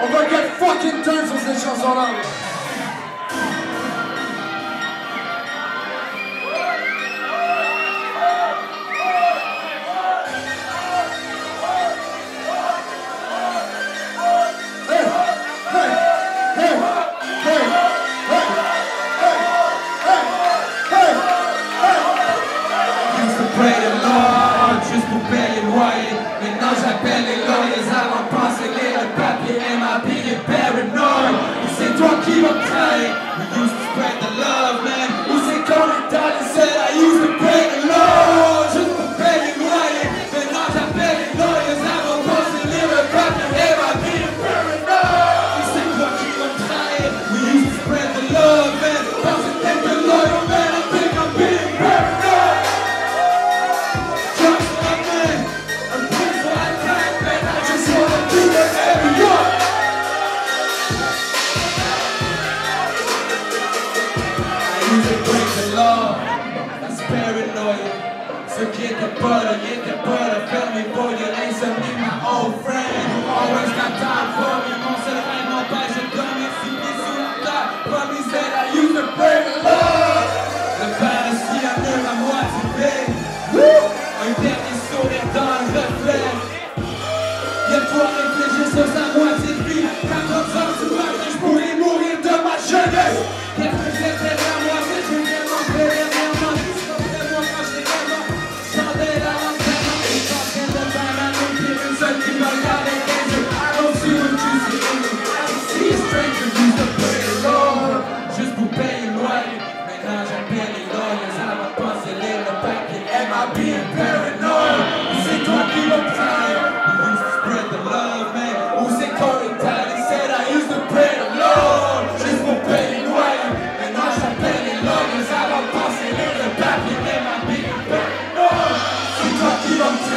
On va get fucking turn sur cette chanson-là. Juste pour payer le loyer. Maintenant j'appelle les lawyers avant de penser lire le papier. MIB est paranoid. Et c'est toi qui vas me trahir. We used to spread the love, man. Où c'est qu'on est allé, said I used to break the law. Juste pour payer le loyer. Maintenant j'appelle les lawyers avant de penser lire le papier. MIB est paranoid. Et c'est toi qui vas me trahir. We used to spread the love, man. Parce que t'es que loyal, man. I think I'm being paranoid. Ceux qui étaient pas là, ils étaient pas là. Fermez pas, y'a l'insomnie, my old friend. Always got time for me. Mon seul rêve m'empêche de dormir 6 pieds sous la terre. Promis that I used to pray the Lord. Le pharmacie à mur à moitié vide. Un dernier sourire dans le reflet. Y'a de quoi réfléchir sur sa moitié de vie. 14 ans du matin, j'pourrais mourir de ma jeunesse. Qu'est-ce que j'étais à moi, c'est j'ai vraiment fait dernièrement. Juste pour payer le loyer. Maintenant j'appelle les lawyers avant de penser lire le papier. MIB est paranoid. C'est toi qui vas me trahir. You used to spread the love, man. Où c'est qu'on est allé, said I used to pray the Lord. Juste pour payer le loyer. Maintenant j'appelle les lawyers avant de penser lire le papier. MIB est paranoid. C'est toi qui vas me trahir.